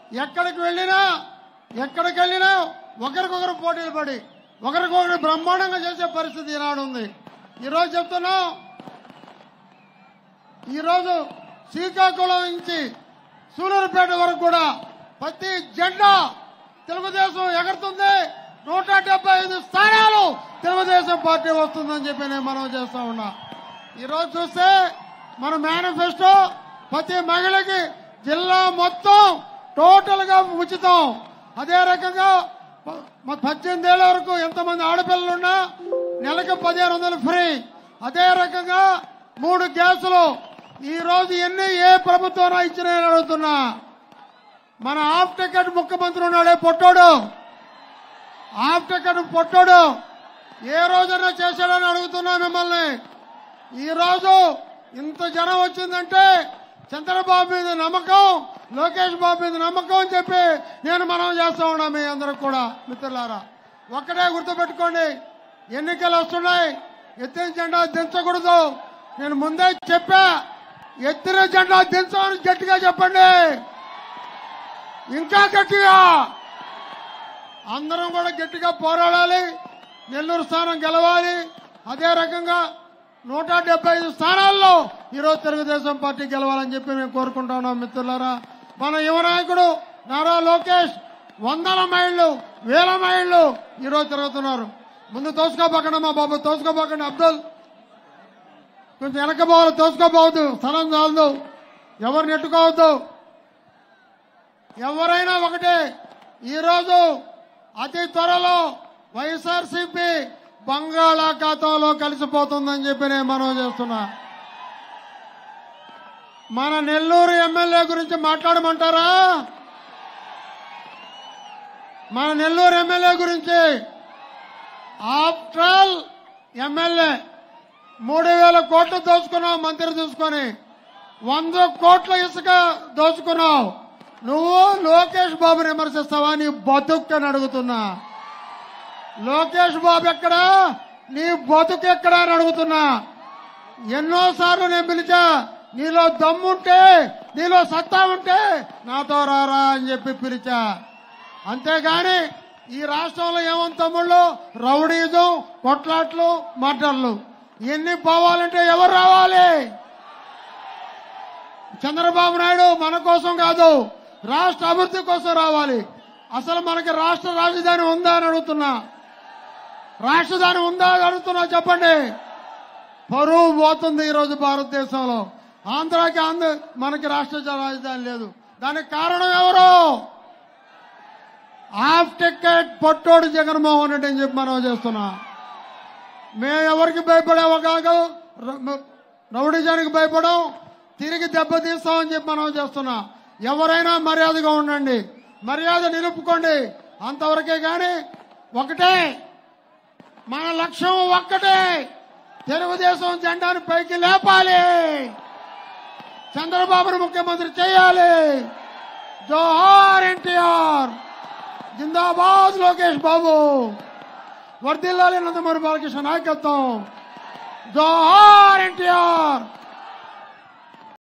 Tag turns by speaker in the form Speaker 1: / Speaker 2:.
Speaker 1: ఎక్కడికి వెళ్ళినా ఒకరికొకరు పోటీలు పడి ఒకరికొకరు బ్రహ్మాండంగా చేసే పరిస్థితి ఈనాడు ఉంది. ఈరోజు చెప్తున్నాం, ఈరోజు శ్రీకాకుళం నుంచి సూలూరుపేట వరకు కూడా ప్రతి జెండా తెలుగుదేశం ఎగరుతుంది. 175 స్థానాలు తెలుగుదేశం పార్టీ వస్తుందని చెప్పి నేను మనం చేస్తా ఉన్నా. ఈరోజు చూస్తే మన మేనిఫెస్టో ప్రతి మహిళకి జిల్లా మొత్తం టోటల్ గా ఉచితం. అదే రకంగా 18 ఏళ్ల వరకు ఎంతమంది ఆడపిల్లలున్నా నెలకు 1500 ఫ్రీ. అదే రకంగా 3 గ్యాసులు. ఈ రోజు ఏ ప్రభుత్వం ఇచ్చినా అడుగుతున్నా. మన హాఫ్ టికెట్ ముఖ్యమంత్రి ఉన్నాడే పొట్టోడు, హాఫ్ టికెట్ పొట్టోడు ఏ రోజైనా చేశాడని అడుగుతున్నా మిమ్మల్ని. ఈ రోజు ఇంత జనం వచ్చిందంటే చంద్రబాబు మీద నమ్మకం, లోకేష్ బాబు మీద నమ్మకం అని చెప్పి నేను మనం చేస్తా ఉన్నా. మీ అందరికి కూడా మిత్రులారా, ఒక్కటే గుర్తుపెట్టుకోండి, ఎన్నికలు వస్తున్నాయి. ఎత్తిన జెండా దించకూడదు. నేను ముందే చెప్పా, ఎత్తిన జెండా దించమని గట్టిగా చెప్పండి, ఇంకా గట్టిగా. అందరం కూడా గట్టిగా పోరాడాలి. నెల్లూరు స్థానం గెలవాలి. అదే రకంగా 175 స్థానాల్లో ఈరోజు తెలుగుదేశం పార్టీ గెలవాలని చెప్పి మేము కోరుకుంటా ఉన్నాం. మిత్రులారా, మన యువ నాయకుడు నారా లోకేష్ 100 మైళ్ళు 1000 మైళ్ళు ఈరోజు తిరుగుతున్నారు. ముందు తోసుకోబోకండి మా బాబు, తోసుకోబోకండి. అబ్దుల్ కొంచెం వెనకపోవాలి, తోసుకోపోవద్దు, స్థలం చాలదు, ఎవరు నెట్టుకోవద్దు. ఎవరైనా ఒకటే, ఈరోజు అతి త్వరలో వైఎస్ఆర్సీపీ బంగాళాఖాతంలో కలిసిపోతుందని చెప్పి నేను మనవి చేస్తున్నా. మన నెల్లూరు ఎమ్మెల్యే గురించి మాట్లాడమంటారా? మన నెల్లూరు ఎమ్మెల్యే గురించి ఆఫ్టర్ ఆల్ ఎమ్మెల్యే 3000 కోట్లు దోచుకున్నావు మంత్రి చూసుకొని, 100 కోట్ల ఇసుక దోచుకున్నావు. నువ్వు లోకేష్ బాబుని విమర్శిస్తావా? నీ బతుక్కని అడుగుతున్నా. లోకేష్ బాబు ఎక్కడా, నీ బతుకు ఎక్కడా అని అడుగుతున్నా. ఎన్నోసార్లు నేను పిలిచా, నీలో దమ్ముంటే, నీలో సత్తా ఉంటే నాతో రారా అని చెప్పి పిలిచా. అంతేగాని ఈ రాష్ట్రంలో ఏమని తమ్ముళ్ళు, రౌడీజం, కొట్లాట్లు, మర్డర్లు ఇవన్నీ పోవాలంటే ఎవరు రావాలి? చంద్రబాబు నాయుడు మన కోసం కాదు, రాష్ట్ర అభివృద్ధి కోసం రావాలి. అసలు మనకి రాష్ట్ర రాజధాని ఉందా అని అడుగుతున్నా. రాజధాని ఉందా అని అడుగుతున్నా, చెప్పండి. పరువు పోతుంది ఈరోజు భారతదేశంలో. ఆంధ్రాకి మనకి రాష్ట్ర రాజధాని లేదు. దానికి కారణం ఎవరు? హాఫ్ టికెట్ పొట్టోడు జగన్మోహన్ రెడ్డి అని చెప్పి మనం చేస్తున్నా. మేము ఎవరికి భయపడేవో కాదు, రౌడీజానికి భయపడం, తిరిగి దెబ్బతీస్తామని చెప్పి మనం చేస్తున్నా. ఎవరైనా మర్యాదగా ఉండండి, మర్యాద నిలుపుకోండి, అంతవరకే. గాని ఒకటే మన లక్ష్యం, ఒక్కటే, తెలుగుదేశం జెండాను పైకి లేపాలి, చంద్రబాబును ముఖ్యమంత్రి చేయాలి. జోహార్ ఎన్టీఆర్, జిందాబాద్ లోకేష్ బాబు, వర్ధిల్లాలి నందమూరి బాలకృష్ణ నాయకత్వం. జోహార్ ఎన్టీఆర్.